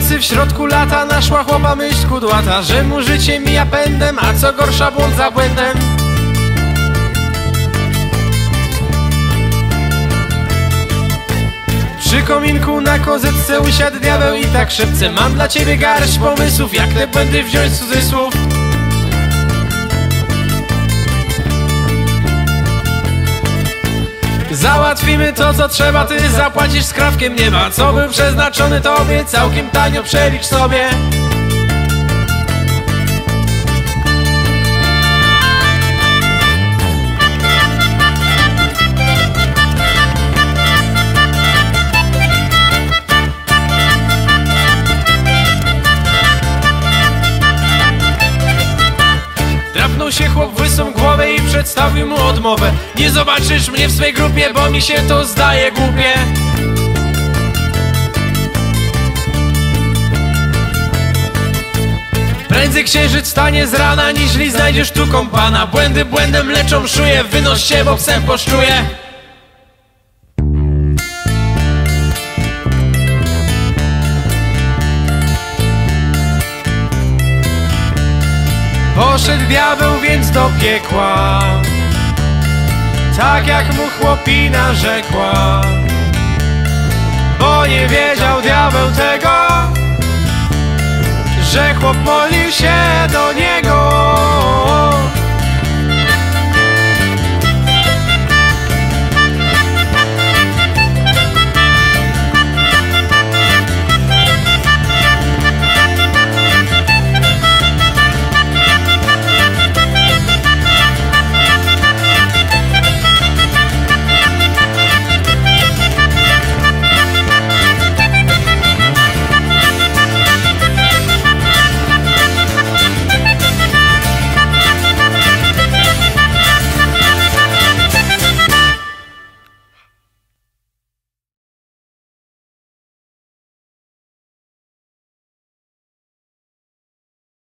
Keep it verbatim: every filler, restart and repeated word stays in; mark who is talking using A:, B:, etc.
A: nocy w środku lata naszła chłopa myśl kudłata, że mu życie mija pędem, a co gorsza błąd za błędem. Przy kominku na kozetce usiadł diabeł i tak szepce: mam dla ciebie garść pomysłów, jak te błędy wziąć z cudzysłów. Załatwimy to co trzeba, ty zapłacisz skrawkiem nieba. Co był przeznaczony tobie, całkiem tanio przelicz sobie. Drapnął się chłop w łysą głowę i przedstawił mu odmowę: nie zobaczysz mnie w swej grupie, bo mi się to zdaje głupie. Prędzej księżyc stanie z rana, niźli znajdziesz tu kompana. Błędy błędem leczą szuje, wynoś się, bo psem poszczuje. Poszedł diabeł więc do piekła, tak jak mu chłopina rzekła. Bo nie wiedział diabeł tego, że chłop modlił się do niego.